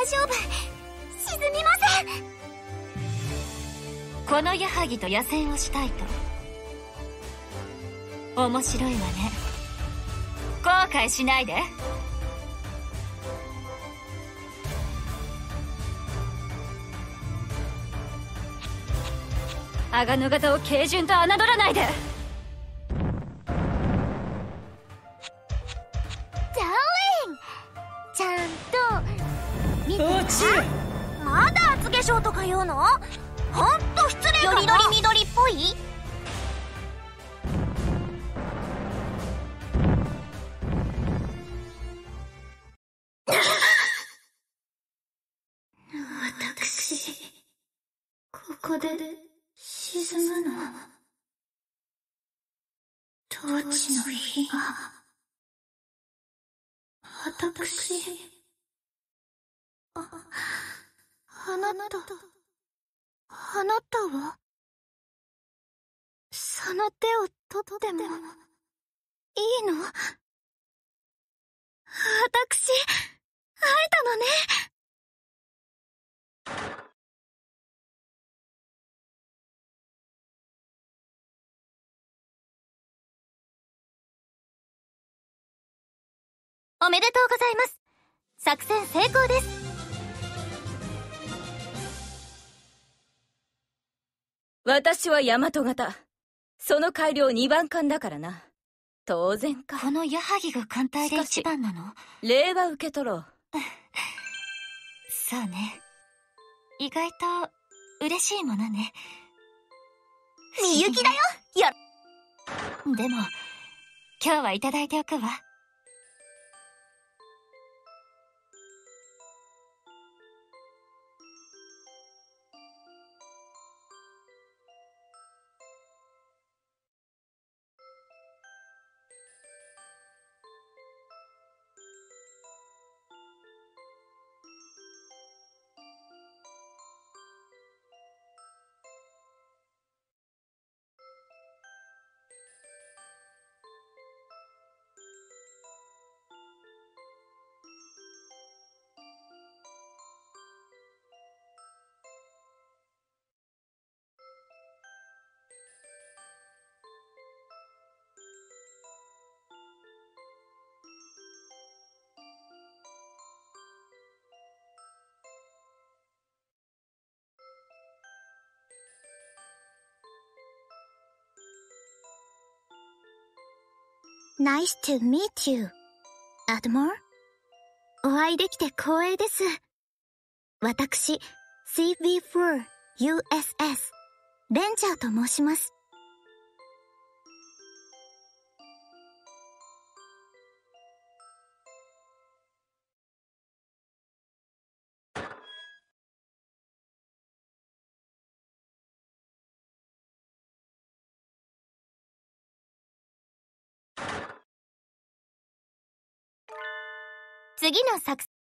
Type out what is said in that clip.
丈夫。沈みません。 この矢作と野戦をしたいと。面白いわね。後悔しないで。鋼の型を軽順と侮らないで。 ダーリン、ちゃんと見てた？まだ厚化粧とか言うの？ほんと失礼かな。よりどり緑っぽい？ 私、ここで沈むの。統治の火が。私、あなたはその手を取ってもいいの？私、会えたのね。 おめでとうございます。作戦成功です。 私は大和型。その改良2番艦だからな。当然か。 この矢作が艦隊で一番なの？ 礼は受け取ろう。 そうね。意外と嬉しいものね。 みゆきだよ。 でも今日はいただいておくわ。 Nice to meet you, Admiral. お会いできて光栄です。私、CV4 USS レンジャーと申します。次の作